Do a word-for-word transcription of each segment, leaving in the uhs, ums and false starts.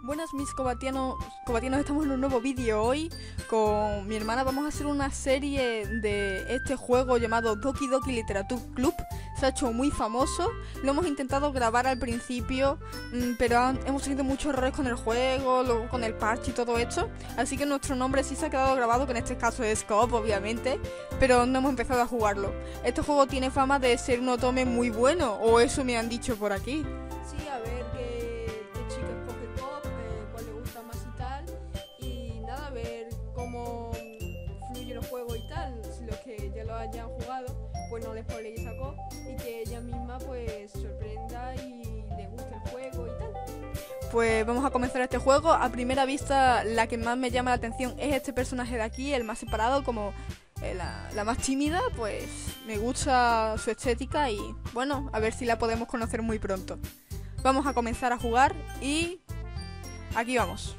Buenas mis cobatianos, cobatianos, estamos en un nuevo vídeo. Hoy con mi hermana vamos a hacer una serie de este juego llamado Doki Doki Literature Club. Se ha hecho muy famoso, lo hemos intentado grabar al principio, pero han, hemos tenido muchos errores con el juego, luego con el parche y todo esto. Así que nuestro nombre sí se ha quedado grabado, que en este caso es Coop, obviamente, pero no hemos empezado a jugarlo. Este juego tiene fama de ser un otome muy bueno, o eso me han dicho por aquí. Sí, a ver qué, qué chica escoge Pop, eh, cuál le gusta más y tal. Y nada, a ver cómo fluye el juego y tal. Si los que ya lo hayan jugado, pues no les spoiléis a Pop. Y que ella misma pues sorprenda y le guste el juego y tal. Pues vamos a comenzar este juego. A primera vista, la que más me llama la atención es este personaje de aquí, el más separado, como eh, la, la más tímida. Pues me gusta su estética y bueno, a ver si la podemos conocer muy pronto. Vamos a comenzar a jugar y aquí vamos.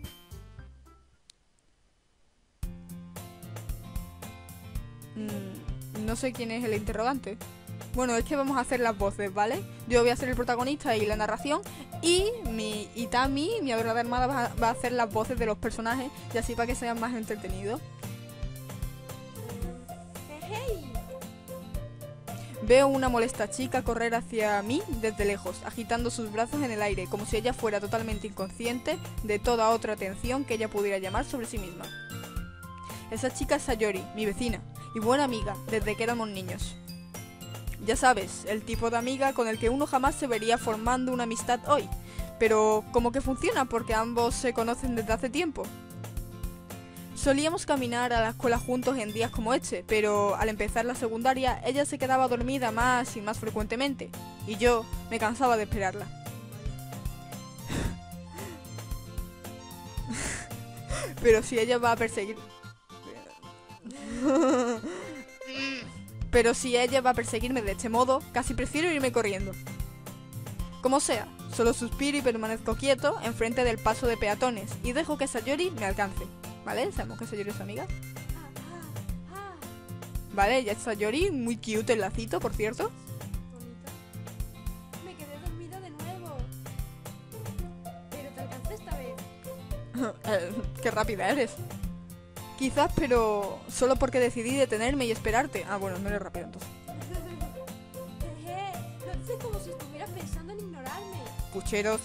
Mm, no sé quién es el interrogante. Bueno, es que vamos a hacer las voces, ¿vale? Yo voy a ser el protagonista y la narración. Y mi Itami, mi adorada hermana, va a, va a hacer las voces de los personajes. Y así para que sean más entretenidos. ¡Hey! Veo una molesta chica correr hacia mí desde lejos, agitando sus brazos en el aire, como si ella fuera totalmente inconsciente de toda otra atención que ella pudiera llamar sobre sí misma. Esa chica es Sayori, mi vecina, y buena amiga, desde que éramos niños. Ya sabes, el tipo de amiga con el que uno jamás se vería formando una amistad hoy. Pero, ¿cómo que funciona? Porque ambos se conocen desde hace tiempo. Solíamos caminar a la escuela juntos en días como este, pero al empezar la secundaria ella se quedaba dormida más y más frecuentemente, y yo me cansaba de esperarla. Pero si ella va a perseguir... Pero si ella va a perseguirme de este modo, casi prefiero irme corriendo. Como sea, solo suspiro y permanezco quieto enfrente del paso de peatones y dejo que Sayori me alcance. ¿Vale? Sabemos que Sayori es su amiga. Ah, ah, ah. Vale, ya es Sayori, muy cute el lacito, por cierto. Bonita. Me quedé dormida de nuevo. Pero te alcancé esta vez. Eh, qué rápida eres. Quizás, pero solo porque decidí detenerme y esperarte. Ah, bueno, no eres rápido entonces. Jeje, lo dices como si estuvieras pensando en ignorarme. Pucheros.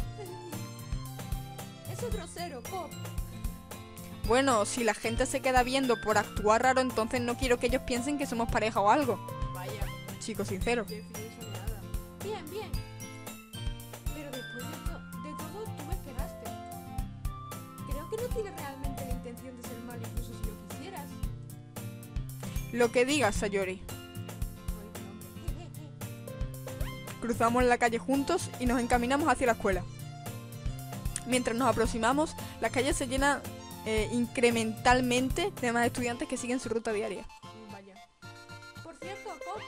Eso es grosero, Pop. Bueno, si la gente se queda viendo por actuar raro, entonces no quiero que ellos piensen que somos pareja o algo. Vaya, Chico sincero. qué fino nada. Bien, bien. Pero después de, to de todo, tú me esperaste. Creo que no tienes realmente la intención de ser mal, incluso si lo quisieras. Lo que digas, Sayori. Ay, no. Cruzamos la calle juntos y nos encaminamos hacia la escuela. Mientras nos aproximamos, la calle se llena eh, incrementalmente de más estudiantes que siguen su ruta diaria. Vaya. Por cierto, Pop,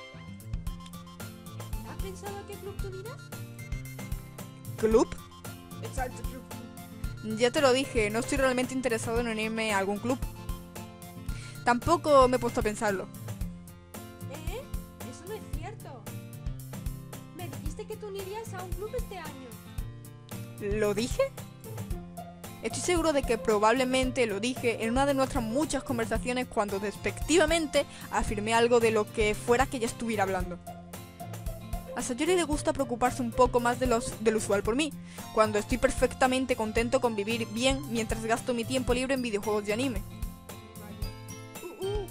¿has pensado a qué club tú irás? ¿Club? Exacto, club. Ya te lo dije, no estoy realmente interesado en unirme a algún club. Tampoco me he puesto a pensarlo. ¿Eh? Eso no es cierto. Me dijiste que tú unirías a un club este año. ¿Lo dije? Estoy seguro de que probablemente lo dije en una de nuestras muchas conversaciones cuando despectivamente afirmé algo de lo que fuera que ella estuviera hablando. A Sayori le gusta preocuparse un poco más de los, del usual por mí, cuando estoy perfectamente contento con vivir bien mientras gasto mi tiempo libre en videojuegos de anime. Uh, uh.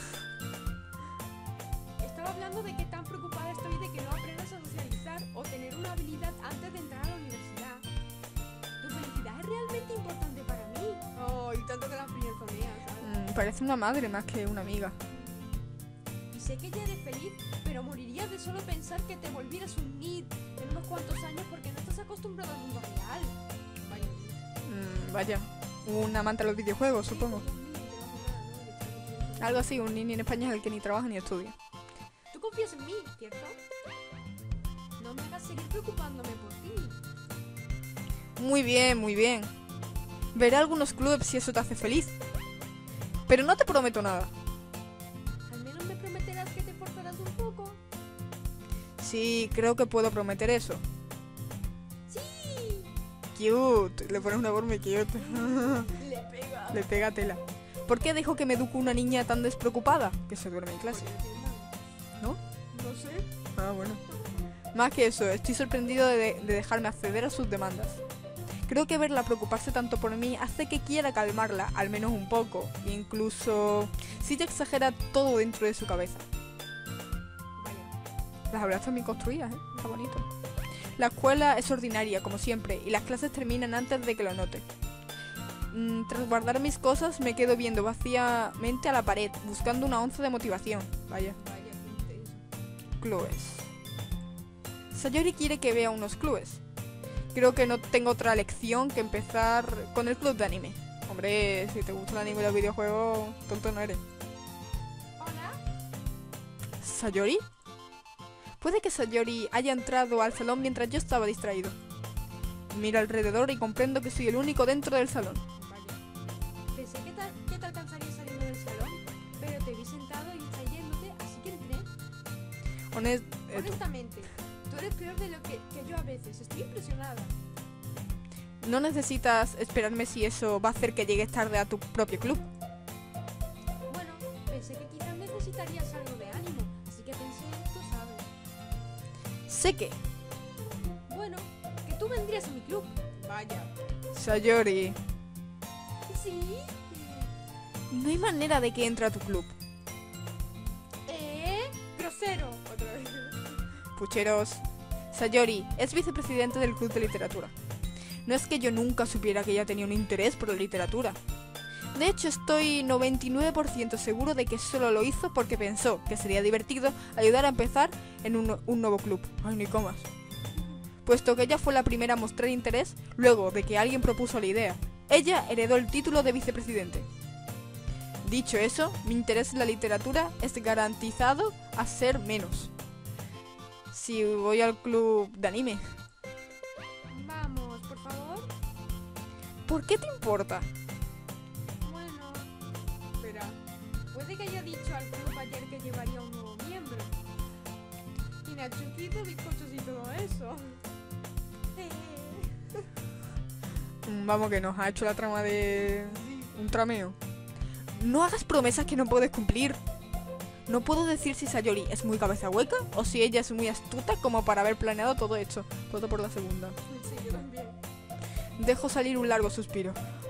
Estaba hablando de qué tan preocupada estoy de que no aprendas a socializar o tener una habilidad antes de entrar a la universidad. Tu felicidad es realmente importante para mí. Oh, y tanto que la frienzoneas, ¿sabes? Mm, parece una madre más que una amiga. Y sé que ya eres feliz, pero morirías de solo pensar que te volvieras un nerd en unos cuantos años porque no estás acostumbrado al mundo real. Vaya. Mm, vaya, un amante de los videojuegos, supongo. Algo así, un niño en España es el que ni trabaja ni estudia. Tú confías en mí, ¿cierto? No me hagas seguir preocupándome por ti. Muy bien, muy bien. Veré algunos clubes si eso te hace feliz. Pero no te prometo nada. Al menos me prometerás que te esforzarás un poco. Sí, creo que puedo prometer eso. ¡Sí! cute. Le pones una voz muy cute. Le pega. Le pega tela. ¿Por qué dejo que me eduque una niña tan despreocupada? Que se duerme en clase. ¿No? No sé. Ah, bueno. Más que eso, estoy sorprendido de, de dejarme acceder a sus demandas. Creo que verla preocuparse tanto por mí hace que quiera calmarla, al menos un poco. Incluso si ella exagera todo dentro de su cabeza. Vaya. Las hablas están bien construidas, ¿eh? Está bonito. La escuela es ordinaria, como siempre, y las clases terminan antes de que lo note. Mm, tras guardar mis cosas, me quedo viendo vacíamente a la pared, buscando una onza de motivación. Vaya. Vaya, qué intenso. Clubes. Sayori quiere que vea unos clubes. Creo que no tengo otra lección que empezar con el club de anime. Hombre, si te gusta el anime y los videojuegos, tonto no eres. Hola. ¿Sayori? Puede que Sayori haya entrado al salón mientras yo estaba distraído. Miro alrededor y comprendo que soy el único dentro del salón. Vaya. Pensé que, tal, que te alcanzaría saliendo del salón, pero te vi sentado y estás yéndote, así que entré. Honest, eh, Honestamente, tú eres peor de lo que, que yo a veces. Estoy impresionada. no necesitas esperarme si eso va a hacer que llegues tarde a tu propio club. Bueno, pensé que quizás necesitarías algo de ánimo, así que pensé, tú sabes. Sé que... Bueno, que tú vendrías a mi club. Vaya. Sayori, Sí. no hay manera de que entre a tu club. ¿Eh? Grosero. Otra vez. Pucheros. Sayori es vicepresidente del club de literatura. No es que yo nunca supiera que ella tenía un interés por la literatura. De hecho, estoy noventa y nueve por ciento seguro de que solo lo hizo porque pensó que sería divertido ayudar a empezar en un, un nuevo club. Ay, ni comas. Puesto que ella fue la primera a mostrar interés luego de que alguien propuso la idea. Ella heredó el título de vicepresidente. Dicho eso, mi interés en la literatura es garantizado a ser menos si voy al club de anime. Vamos, por favor. ¿Por qué te importa? Bueno, espera. Puede que haya dicho al club ayer que llevaría un nuevo miembro. Y Natsuki hizo bizcochos y todo eso. Eh. Mm, Vamos, que nos ha hecho la trama de un trameo. No hagas promesas que no puedes cumplir. No puedo decir si Sayori es muy cabeza hueca o si ella es muy astuta como para haber planeado todo esto. Voto por la segunda. Sí, yo también. Dejo salir un largo suspiro.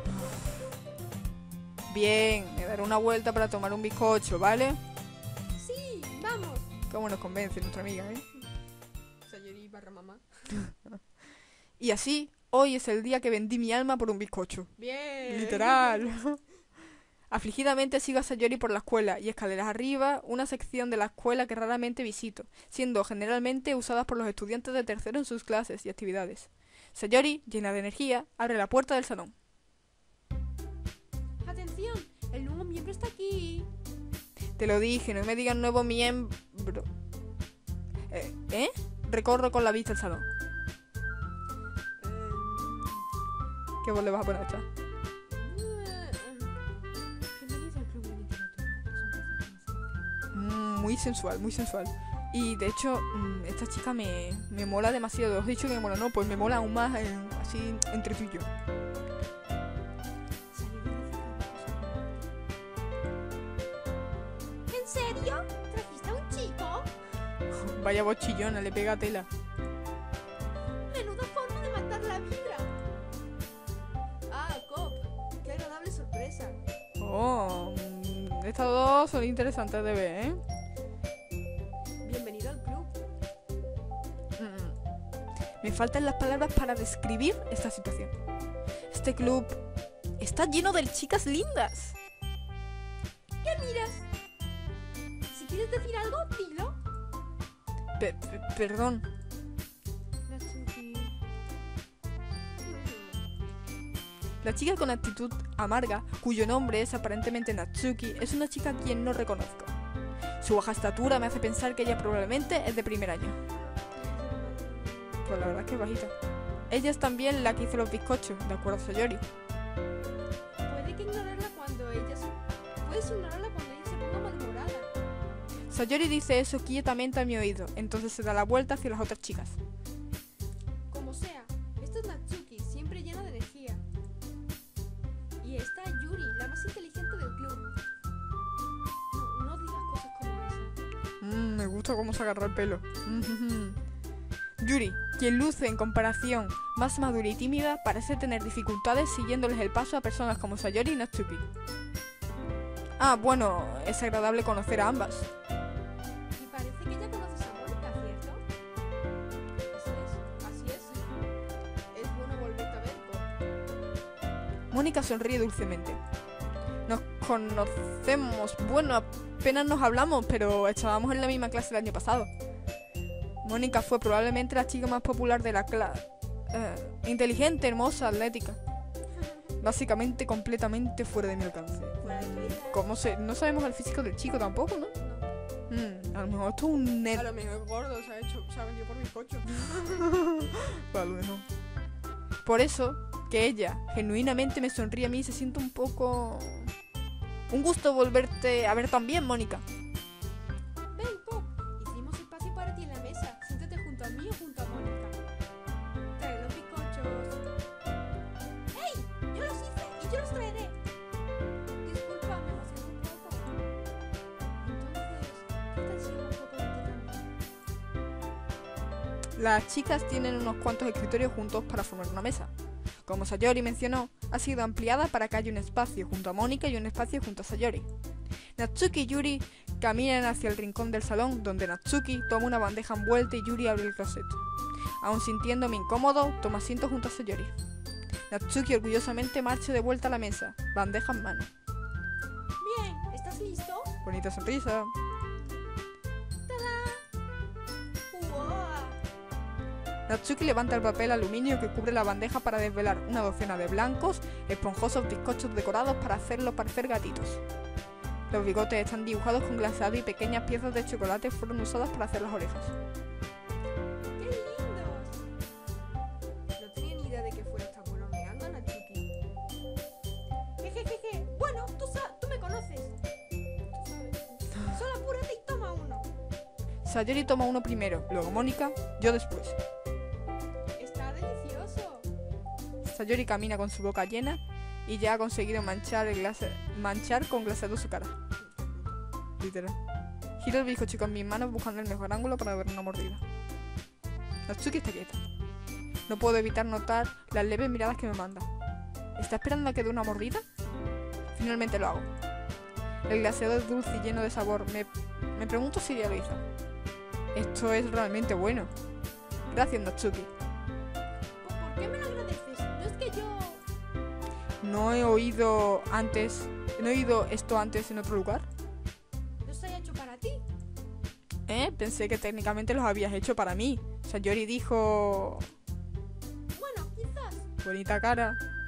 Bien, me daré una vuelta para tomar un bizcocho, ¿vale? Sí, vamos. Cómo nos convence nuestra amiga, ¿eh? Sayori barra mamá. Y así, hoy es el día que vendí mi alma por un bizcocho. Bien. Literal. Afligidamente sigo a Sayori por la escuela y escaleras arriba, una sección de la escuela que raramente visito, siendo generalmente usadas por los estudiantes de tercero en sus clases y actividades. Sayori, llena de energía, abre la puerta del salón. Atención, el nuevo miembro está aquí. Te lo dije, no me digan nuevo miembro. Eh, ¿Eh? Recorro con la vista el salón. ¿Qué voz le vas a poner a echar? Bienvenido al club de literatura. Es un placer conocerle. Mm, muy sensual, muy sensual. Y de hecho, mm, esta chica me, me mola demasiado. Os he dicho que me mola, no, pues me mola aún más eh, así entre tú y yo. ¿En serio? ¿Trajiste a un chico? Vaya voz chillona, le pega tela. Menuda forma de matar la vibra. Ah, Cop. Qué agradable sorpresa. Oh, mm, estas dos son interesantes de ver, ¿eh? Bienvenido al club. Mm. Me faltan las palabras para describir esta situación. Este club está lleno de chicas lindas. ¿Qué miras? Si quieres decir algo, dilo. Pe- pe- perdón. Natsuki. La chica con actitud amarga, cuyo nombre es aparentemente Natsuki, es una chica a quien no reconozco. Su baja estatura me hace pensar que ella probablemente es de primer año. Pues la verdad es que es bajita. Ella es también la que hizo los bizcochos, de acuerdo a Sayori. Puede que ignorarla cuando ella se... Puedes ignorarla cuando ella se ponga malhumorada. Sayori dice eso quietamente a mi oído, entonces se da la vuelta hacia las otras chicas. Como sea, esta es Natsuki, siempre llena gusta cómo se agarra el pelo. Yuri, quien luce en comparación más madura y tímida, parece tener dificultades siguiéndoles el paso a personas como Sayori y Natsuki. Ah, bueno, es agradable conocer a ambas. Y parece que ya conoces a Mónica, ¿cierto? Así es, así es. Es bueno volverte a ver. Mónica sonríe dulcemente. Nos conocemos, bueno, apenas nos hablamos, pero estábamos en la misma clase el año pasado. Mónica fue probablemente la chica más popular de la clase. Uh, inteligente, hermosa, atlética. Básicamente completamente fuera de mi alcance. ¿Cómo se? No sabemos el físico del chico tampoco, ¿no? No. Mm, a lo mejor esto es un net. A lo mejor es gordo, se ha hecho, se ha vendido por bizcocho. A lo mejor. Por eso, que ella genuinamente me sonríe a mí, se siente un poco... Un gusto volverte a ver también, Mónica. Ven, Pop, hicimos espacio para ti en la mesa. Siéntate junto a mí o junto a Mónica. Trae los bizcochos. ¡Ey! Yo los hice y yo los traeré. Disculpa, me emocioné un poco. Entonces, ¿qué tal si hago un poco de ti también? Las chicas tienen unos cuantos escritorios juntos para formar una mesa. Como Sayori mencionó, ha sido ampliada para que haya un espacio junto a Mónica y un espacio junto a Sayori. Natsuki y Yuri caminan hacia el rincón del salón, donde Natsuki toma una bandeja envuelta y Yuri abre el closet. Aún sintiéndome incómodo, toma asiento junto a Sayori. Natsuki orgullosamente marcha de vuelta a la mesa, bandeja en mano. Bien, ¿estás listo? Bonita sonrisa. Natsuki levanta el papel aluminio que cubre la bandeja para desvelar una docena de blancos, esponjosos bizcochos decorados para hacerlos parecer gatitos. Los bigotes están dibujados con glaseado y pequeñas piezas de chocolate fueron usadas para hacer las orejas. ¡Qué lindos! No tenía ni idea de que fuera tan bueno horneando, Natsuki. Jejejeje. Bueno, tú, sa tú me conoces. Tú sabes. Solo apúrate y toma uno. Sayori toma uno primero, luego Mónica, yo después. Está delicioso. Sayori camina con su boca llena y ya ha conseguido manchar, el glase manchar con glaseado su cara. Literal. Giro el bizcocho con mis manos buscando el mejor ángulo para dar una mordida. Natsuki está quieta. No puedo evitar notar las leves miradas que me manda. ¿Está esperando a que dé una mordida? Finalmente lo hago. El glaseado es dulce y lleno de sabor. Me, me pregunto si ya lo hizo. Esto es realmente bueno. Gracias, Natsuki. ¿Por qué me lo agradeces? No es que yo... No he oído antes... ¿No he oído esto antes en otro lugar? Los haya hecho para ti. ¿Eh? Pensé que técnicamente los habías hecho para mí. Sayori dijo... Bueno, quizás. Bonita cara.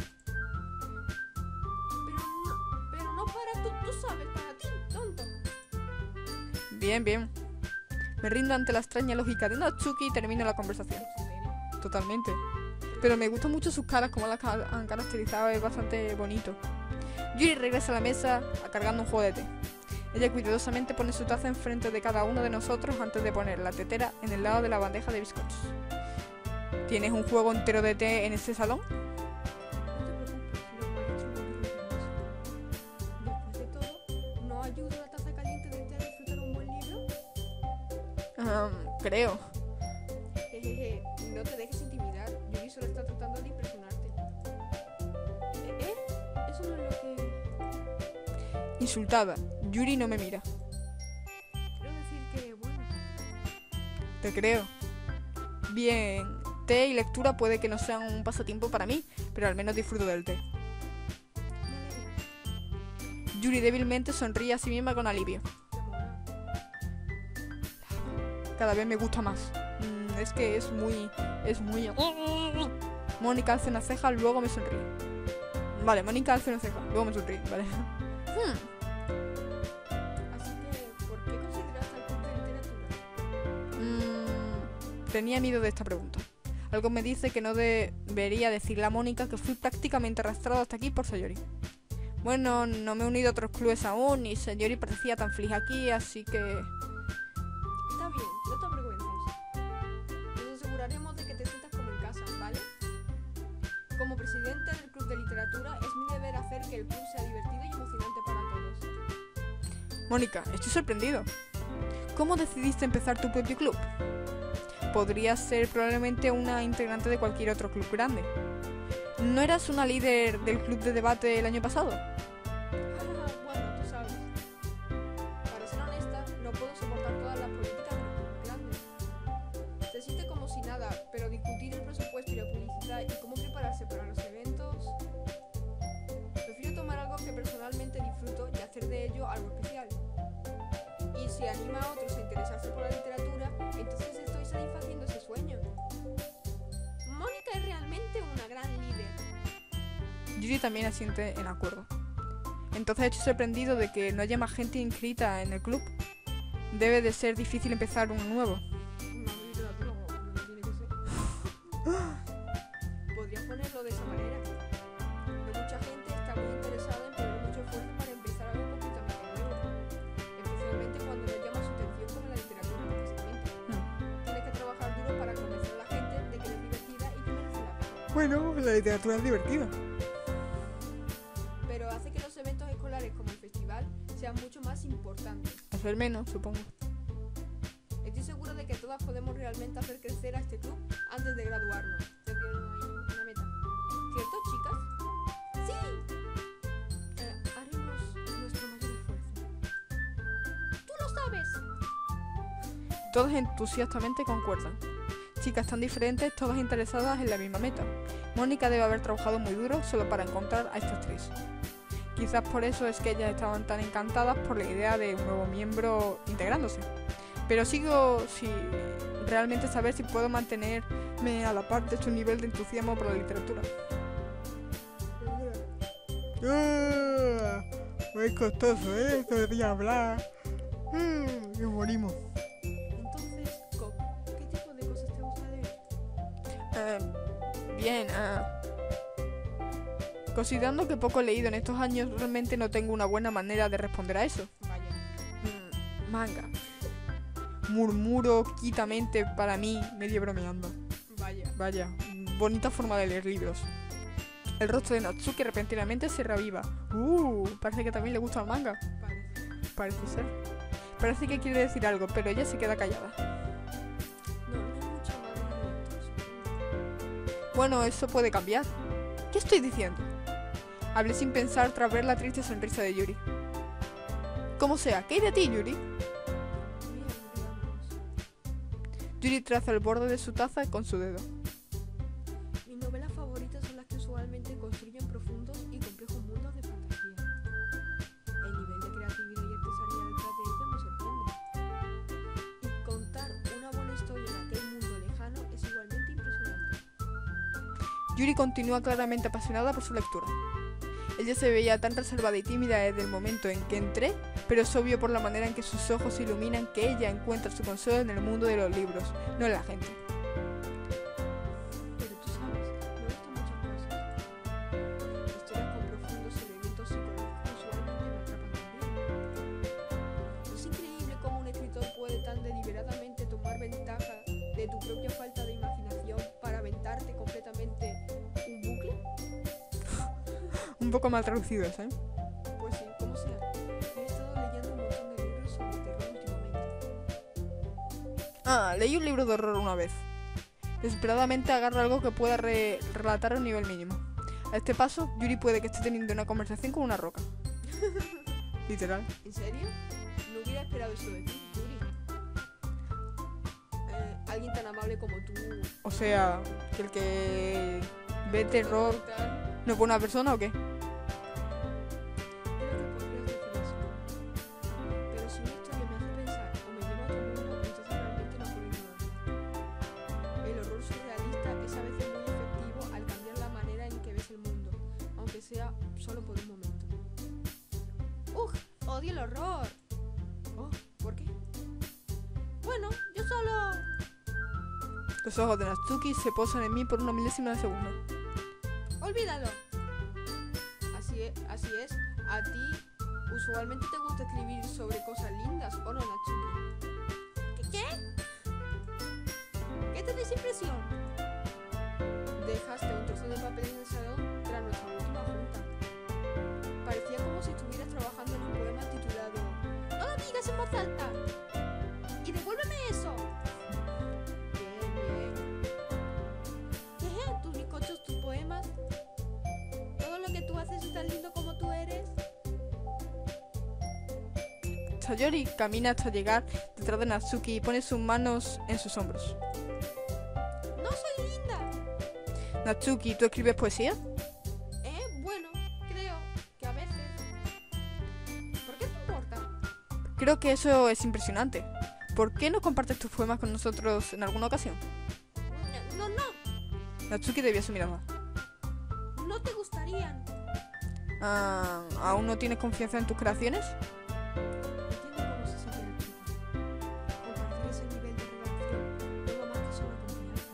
Pero no, pero no para tú, tú sabes, para ti, tonto. Bien, bien. Me rindo ante la extraña lógica de Natsuki y termino la conversación. Totalmente. Pero me gustan mucho sus caras, como las han caracterizado, es bastante bonito. Yuri regresa a la mesa cargando un juego de té. Ella cuidadosamente pone su taza enfrente de cada uno de nosotros antes de poner la tetera en el lado de la bandeja de bizcochos. ¿Tienes un juego entero de té en ese salón? No te preocupes, lo he hecho muy bien. Después de todo, ¿no ayuda la taza caliente del té a disfrutar un buen libro? Um, creo. Jejeje, no te dejes intimidar. Yuri solo está tratando de impresionarte. ¿Eh? ¿Eh? Eso no es lo que... Insultada, Yuri no me mira. Quiero decir que, bueno... Te creo. Bien, té y lectura puede que no sean un pasatiempo para mí, pero al menos disfruto del té. Me alegra. Yuri débilmente sonríe a sí misma con alivio. Te mola. Cada vez me gusta más. Mm, es que es muy... es muy... Mónica hace una ceja, luego me sonríe. Vale, Mónica hace una ceja, luego me sonríe, vale. Hmm. Así que, ¿por qué consideraste el curso de literatura? Mm, tenía miedo de esta pregunta. Algo me dice que no debería decirle a Mónica que fui prácticamente arrastrado hasta aquí por Sayori. Bueno, no me he unido a otros clubes aún y Sayori parecía tan feliz aquí, así que... Está bien, no te avergüences. Nos aseguraremos de que te sientas como en casa, ¿vale? Como presidente del club de literatura, es mi deber hacer que el club sea divertido y emocionante para todos. Mónica, estoy sorprendido. ¿Cómo decidiste empezar tu propio club? Podrías ser probablemente una integrante de cualquier otro club grande. ¿No eras una líder del club de debate el año pasado? Bueno, tú sabes. Para ser honesta, no puedo soportar todas las políticas de los clubes grandes. Se siente como si nada, pero discutir el presupuesto y la publicidad y cómo prepararse para los eventos... Prefiero tomar algo que personalmente disfruto y hacer de ello algo especial. Y si anima a otros a interesarse por la literatura, entonces estoy satisfaciendo ese sueño. Mónica es realmente una gran líder. Yuri también asiente en acuerdo. Entonces estoy sorprendido de que no haya más gente inscrita en el club. Debe de ser difícil empezar uno nuevo. No, literatura, como tiene que ser. Podrías ponerlo de esa manera. No mucha gente está muy interesada en poner mucho esfuerzo para empezar algo completamente nuevo. Especialmente cuando no llama su atención como la literatura, precisamente. Hmm. Tienes que trabajar duro para convencer a la gente de que es divertida y que merece la pena. Bueno, la literatura es divertida. Pero hace que los eventos escolares como el festival sean mucho más importantes. Hacer menos, supongo. Estoy seguro de que todas podemos realmente hacer crecer a este club antes de graduarnos. ¿Se dieron ahí una meta? ¿Cierto, chicas? ¡Sí! Eh, haremos nuestro mayor esfuerzo. ¡Tú lo sabes! Todos entusiastamente concuerdan. Chicas tan diferentes, todas interesadas en la misma meta. Mónica debe haber trabajado muy duro solo para encontrar a estas tres. Quizás por eso es que ellas estaban tan encantadas por la idea de un nuevo miembro integrándose. Pero sigo sin realmente saber si puedo mantenerme a la par de su nivel de entusiasmo por la literatura. Ah, es costoso, ¿eh? Todavía hablar. Mm, y morimos. Entonces, Cop, ¿qué tipo de cosas te gusta leer? Eh, bien, ah... Considerando que poco he leído en estos años, realmente no tengo una buena manera de responder a eso. Vaya. Mm, manga. Murmuro quitamente para mí, medio bromeando. Vaya. Vaya, bonita forma de leer libros. El rostro de Natsuki repentinamente se reaviva. Uh, parece que también le gusta el manga. Parece. Parece ser. Parece que quiere decir algo, pero ella se queda callada. No, no hay mucha madre de esto. Bueno, eso puede cambiar. ¿Qué estoy diciendo? Hablé sin pensar tras ver la triste sonrisa de Yuri. Como sea, ¿qué hay de ti, Yuri? Bien, veamos. Yuri traza el borde de su taza con su dedo. Mis novelas favoritas son las que usualmente construyen profundos y complejos mundos de fantasía. El nivel de creatividad y artesanía detrás de ellas me sorprende. Y contar una buena historia en aquel mundo lejano es igualmente impresionante. Yuri continúa claramente apasionada por su lectura. Ella se veía tan reservada y tímida desde el momento en que entré, pero es obvio por la manera en que sus ojos se iluminan que ella encuentra su consuelo en el mundo de los libros, no en la gente. Pero tú sabes, me gustan muchas cosas. Historias con profundos elementos psicológicos usualmente me atrapan también. Es increíble cómo un escritor puede tan deliberadamente tomar ventaja de tu propia falta de imaginación para aventarte completamente un bucle. Un poco mal traducidos, ¿eh? Pues sí, como sea. He estado leyendo un montón de libros sobre terror últimamente. Ah, leí un libro de horror una vez. Desesperadamente agarro algo que pueda re relatar a un nivel mínimo. A este paso, Yuri puede que esté teniendo una conversación con una roca. Literal. ¿En serio? No hubiera esperado eso de ti, Yuri. Eh, alguien tan amable como tú. O sea, que el que ve terror Tal. no es buena persona o qué. Creo que podrías decir eso. Pero si una historia me hace pensar o me lleva a otro mundo, entonces realmente no puedo ignorarla. El horror surrealista es a veces muy efectivo al cambiar la manera en que ves el mundo, aunque sea solo por un momento. ¡Ugh! ¡Odio el horror! Oh, ¿por qué? Bueno, yo solo... Los ojos de Natsuki se posan en mí por una milésima de segundo. ¡Olvídalo! Así es, así es. A ti usualmente te gusta escribir sobre cosas lindas, ¿o no, Natsuki? ¿Qué? ¿Qué? ¿Qué te da esa impresión? Dejaste un trozo de papel en el salón tras nuestra última junta. Parecía como si estuvieras trabajando en un poema titulado "No lo digas en voz alta". tan lindo como tú eres? Sayori camina hasta llegar detrás de Natsuki y pone sus manos en sus hombros. ¡No soy linda! Natsuki, ¿tú escribes poesía? Eh, bueno, creo que a veces. ¿Por qué te importa? Creo que eso es impresionante. ¿Por qué no compartes tus poemas con nosotros en alguna ocasión? No, no, Natsuki debió su mirada. no te gustarían. Ah, ¿aún no tienes confianza en tus creaciones? Entiendo cómo se siente la chica. Compartir ese nivel de relación no va más que solo confianza.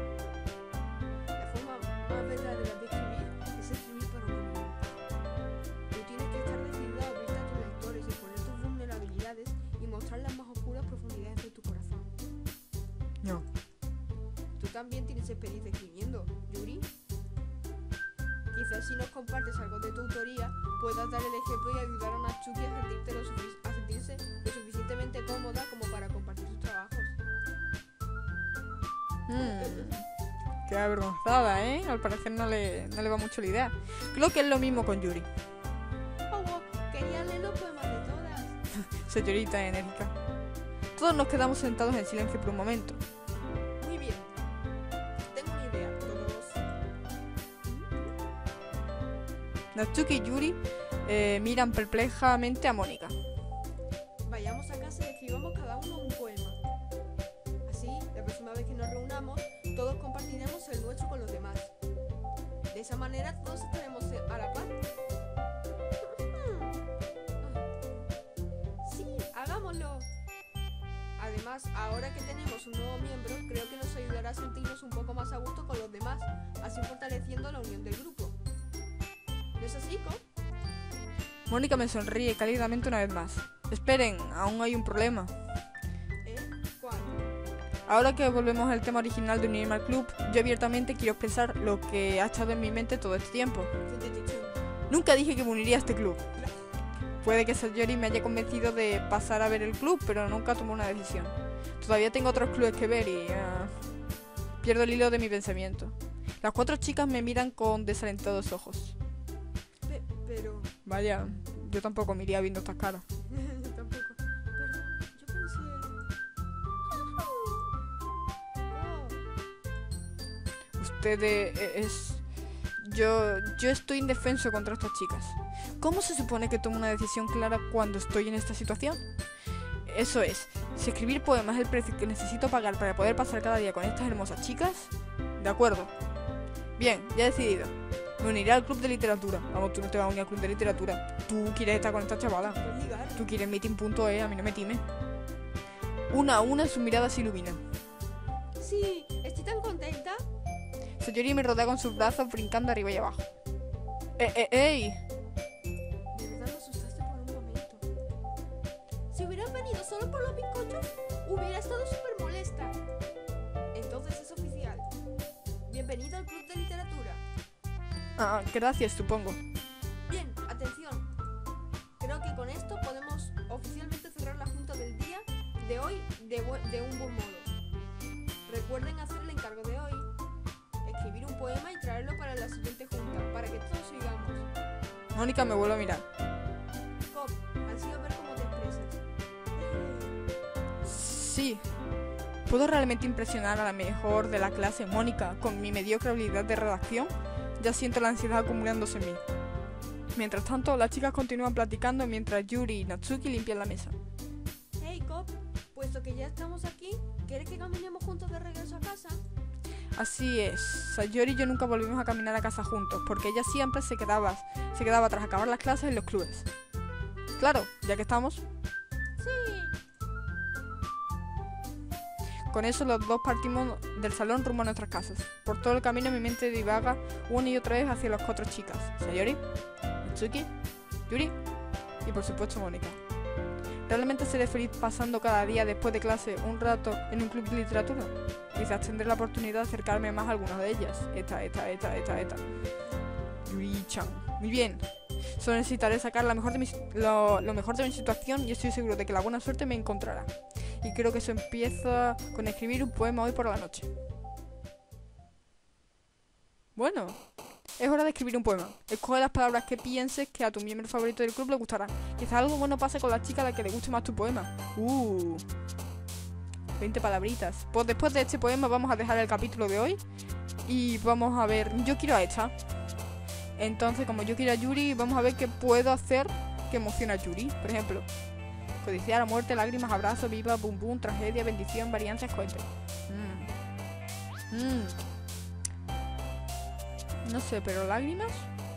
La forma más verdadera de escribir es escribir para un amigo. Tú tienes que estar decidido a abrirte a tus lectores y poner tus vulnerabilidades y mostrar las más oscuras profundidades de tu corazón. No. Tú también tienes experiencia escribiendo, Yuri. Quizás si nos compartes algo de tu autoría, puedas dar el ejemplo y ayudar a Natsuki a, sentirte lo sufic- a sentirse lo suficientemente cómoda como para compartir sus trabajos. Mm, qué avergonzada, ¿eh? Al parecer no le, no le va mucho la idea. Creo que es lo mismo con Yuri. Oh, wow, quería leer los poemas de todas. Señorita enérgica. Todos nos quedamos sentados en silencio por un momento. Muy bien. Tengo una idea. Todos. Natsuki y Yuri eh, miran perplejamente a Mónica. Vayamos a casa y escribamos cada uno un poema. Así, la próxima vez que nos reunamos, todos compartiremos el nuestro con los demás. De esa manera todos estaremos a la paz. Sí, hagámoslo. Además, ahora que tenemos un nuevo miembro, creo que nos ayudará a sentirnos un poco más a gusto con los demás, así fortaleciendo la unión del grupo. ¿No es así, Co? Mónica me sonríe cálidamente una vez más. Esperen, aún hay un problema. ¿Eh? ¿Cuál? Ahora que volvemos al tema original de Unirme al Club, yo abiertamente quiero expresar lo que ha estado en mi mente todo este tiempo. Nunca dije que me uniría a este club. Puede que Sayori me haya convencido de pasar a ver el club, pero nunca tomó una decisión. Todavía tengo otros clubes que ver y... Uh, pierdo el hilo de mi pensamiento. Las cuatro chicas me miran con desalentados ojos. Pe- pero... Vaya, yo tampoco me iría viendo estas caras. yo tampoco. Pero yo pensé... Oh. Usted eh, es... Yo, yo estoy indefenso contra estas chicas. ¿Cómo se supone que tomo una decisión clara cuando estoy en esta situación? Eso es, si escribir poemas es el precio que necesito pagar para poder pasar cada día con estas hermosas chicas, de acuerdo. Bien, ya he decidido. Me uniré al club de literatura. Vamos, tú no te vas a unir al club de literatura. Tú quieres estar con esta chavala. ¿Puedes ligar? Tú quieres meeting punto e, a mí no me times. Una a una sus miradas se iluminan. Sí, estoy tan contenta. Sayori me rodea con sus brazos brincando arriba y abajo. ¡Eh, eh, ey! De verdad me asustaste por un momento. Si hubieras venido solo por los bizcochos, hubiera estado súper molesta. Entonces es oficial. Bienvenido al club de literatura. Ah, gracias, supongo. Bien, atención. Creo que con esto podemos oficialmente cerrar la junta del día de hoy de, bu- de un buen modo. Recuerden hacer el encargo de hoy, escribir un poema y traerlo para la siguiente junta, para que todos sigamos. Mónica me vuelve a mirar. Cop, ansío ver cómo te expresas. Sí. ¿Puedo realmente impresionar a la mejor de la clase, Mónica, con mi mediocre habilidad de redacción? Ya siento la ansiedad acumulándose en mí. Mientras tanto, las chicas continúan platicando mientras Yuri y Natsuki limpian la mesa. Hey, Cop, puesto que ya estamos aquí, ¿quieres que caminemos juntos de regreso a casa? Así es, Sayori y yo nunca volvimos a caminar a casa juntos, porque ella siempre se quedaba, se quedaba tras acabar las clases en los clubes. Claro, ya que estamos. Sí. Con eso los dos partimos del salón rumbo a nuestras casas. Por todo el camino mi mente divaga una y otra vez hacia las cuatro chicas. Sayori, Natsuki, Yuri y por supuesto Mónica. ¿Realmente seré feliz pasando cada día después de clase un rato en un club de literatura? Quizás tendré la oportunidad de acercarme más a algunas de ellas. Esta, esta, esta, esta, esta. Yuri-chan. Muy bien. Solo necesitaré sacar la mejor de mi, lo, lo mejor de mi situación y estoy seguro de que la buena suerte me encontrará. Y creo que eso empieza con escribir un poema hoy por la noche. Bueno, Es hora de escribir un poema. Escoge las palabras que pienses que a tu miembro favorito del club le gustarán. Quizás algo bueno pase con la chica a la que le guste más tu poema. Uh, veinte palabritas. Pues después de este poema vamos a dejar el capítulo de hoy. Y vamos a ver... Yo quiero a esta. Entonces, como yo quiero a Yuri, vamos a ver qué puedo hacer que emocione a Yuri. Por ejemplo, codiciar, muerte, lágrimas, abrazo, viva, bum bum, tragedia, bendición, varianza, cohete. Mm. Mm. No sé, pero lágrimas.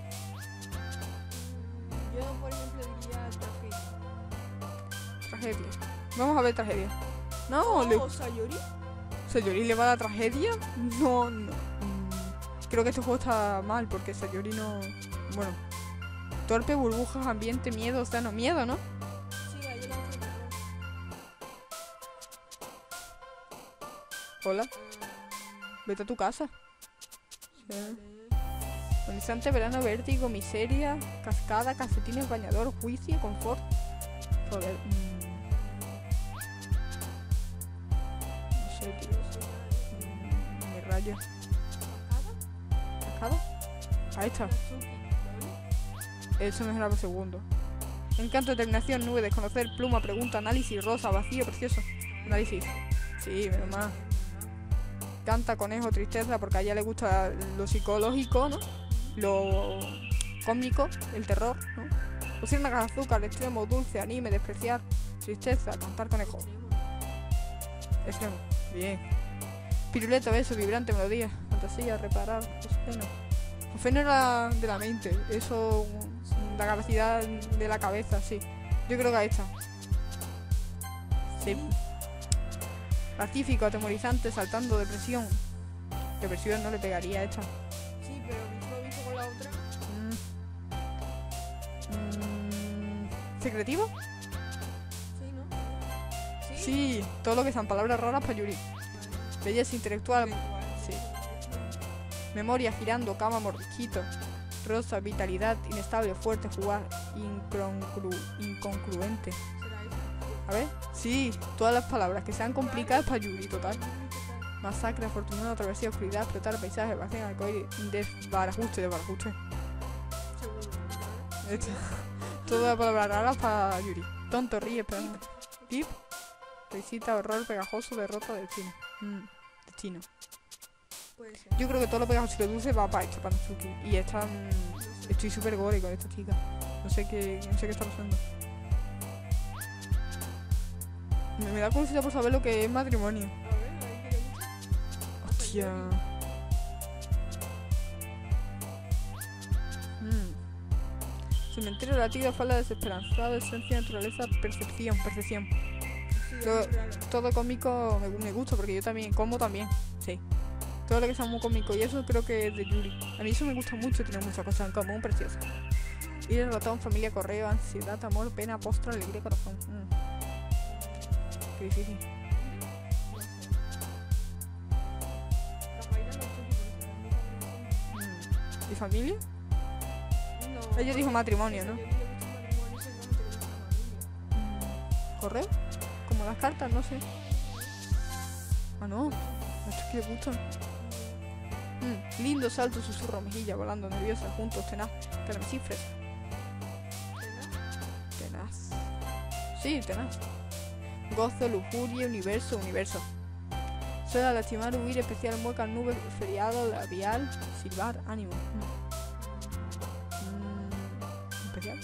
Yo, por ejemplo, diría tragedia. Tragedia. Vamos a ver tragedia. No, Oh, le... Sayori. ¿Sayori le va a la tragedia? No, no. Mm, Creo que este juego está mal porque Sayori no... Bueno. Torpe, burbujas, ambiente, miedo, océano, miedo, ¿no? Sí, a ella le gusta el terror. Hola, Ah, vete a tu casa. Sí. vale. Agonizante, verano, vértigo, miseria, cascada, calcetines, bañador, juicio, confort. Joder. mm, No sé, tío. Mm, Me rayo. ¿Cascada? Ahí está. Natsuki, ¿vale? Eso mejora por segundo. Encanto, determinación, nube, desconocer, pluma, pregunta, análisis, rosa, vacío, precioso. Análisis. Sí, menos mal. Canta, conejo, tristeza, porque a ella le gusta lo psicológico, ¿no? Lo cómico, el terror, ¿no? Luciérnagas, azúcar, extremo, dulce, anime, despreciar, tristeza, cantar, conejo. Extremo. Bien. Piruleta, beso, vibrante, melodía, fantasía, reparar, ofeno. Ofeno era de la mente, eso, la capacidad de la cabeza, sí. Yo creo que ahí está. Sí. Pacífico, atemorizante, saltando, depresión. Depresión no le pegaría a esta. Sí, pero mismo visto con la otra. Mm. Mm. ¿Secretivo? Sí, ¿no? Sí. Sí, todo lo que sean palabras raras para Yuri. Vale. Belleza intelectual, Intelectual. sí. Memoria, girando, cama, mordisquito. Rosa, vitalidad, inestable, fuerte, jugar, incongru inconcluente. ¿Será esa? A ver, sí, todas las palabras que sean complicadas para Yuri, total. Total. Masacre, afortunado, travesía, oscuridad, explotar, paisaje, vacío, arcoíris, desbarajuste, desbarajuste. Seguro. ¿vale? Esto. Todas las palabras raras para Yuri. Tonto, ríe, esperando. Tip, risita, horror, pegajoso, derrota, destino. Mm, destino. Puede ser. Yo creo que todo lo pegajoso y lo dulce va para esto, para Natsuki. Y esta, mm, No sé. estoy súper gore con esta chica. No sé qué, no sé qué está pasando. Me, me da curiosidad por saber lo que es matrimonio. A ver, ahí que le gusta. Hostia. Mm. Cementerio, latido, falda, desesperanzada, esencia, naturaleza, percepción, percepción. Sí, Todo- es raro. Todo cómico me, me gusta porque yo también como también, sí. Todo lo que sea muy cómico y eso creo que es de Yuri. A mí eso me gusta mucho, tiene muchas cosas en común, preciosas. Ir al ratón, familia, correo, ansiedad, amor, pena, postra, alegría, corazón. Mm. Qué difícil. No sé. Capaz ir a Natsuki porque Mm. ¿Y familia? no. Ella dijo matrimonio, ¿no? Sayori le gusta el matrimonio, seguramente le gusta la familia. Mm. ¿Correo? Como las cartas, no sé. Ah, no. Esto es que le gustan. Mm. Lindo salto, susurro, mejilla, volando, nerviosa, juntos, tenaz, carmesí, fresa. Tenaz. Sí, tenaz. Gozo, lujuria, universo, universo. Suela, lastimar, huir, especial, mueca, nube, feriado, labial, silbar, ánimo. Mm. Mm, especial.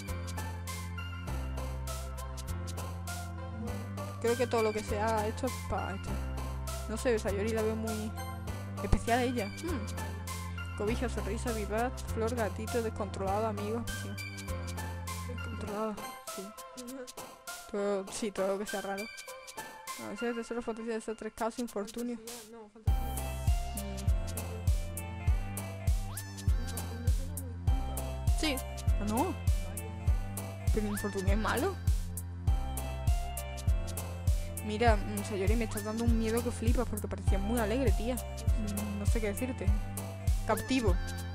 Creo que todo lo que sea esto es para esto. No sé, Sayori la veo muy especial a ella. Mm. Cobija, sonrisa, vivaz, flor, gatito, descontrolado, amigos, sí. Descontrolada, sí. Todo, sí, todo lo que sea raro. A veces deseo, fantasía, desastres, caos, infortunio. Fantasía, no, fantasía. Mm. Sí. Ah, no. Pero el infortunio es malo. Mira, mm, Sayori, me estás dando un miedo que flipas porque parecía muy alegre, tía. Mm, No sé qué decirte. Captivo.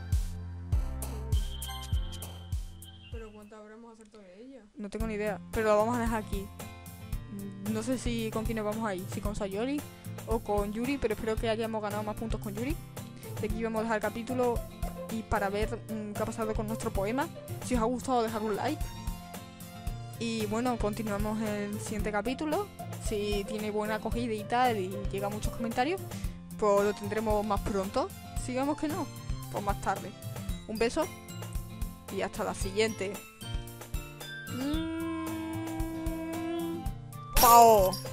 Pero ¿cuánto habremos acertado de ella? No tengo ni idea. Pero lo vamos a dejar aquí. Mm, No sé si con quiénes vamos a ir. Si con Sayori o con Yuri. Pero espero que hayamos ganado más puntos con Yuri. De aquí vamos a dejar el capítulo. y para ver mmm, qué ha pasado con nuestro poema. Si os ha gustado, dejar un like. Y bueno, continuamos en el siguiente capítulo. Si tiene buena acogida y tal y llega muchos comentarios, pues lo tendremos más pronto. Sigamos que no, pues más tarde. Un beso y hasta la siguiente. Mm. ¡Pao!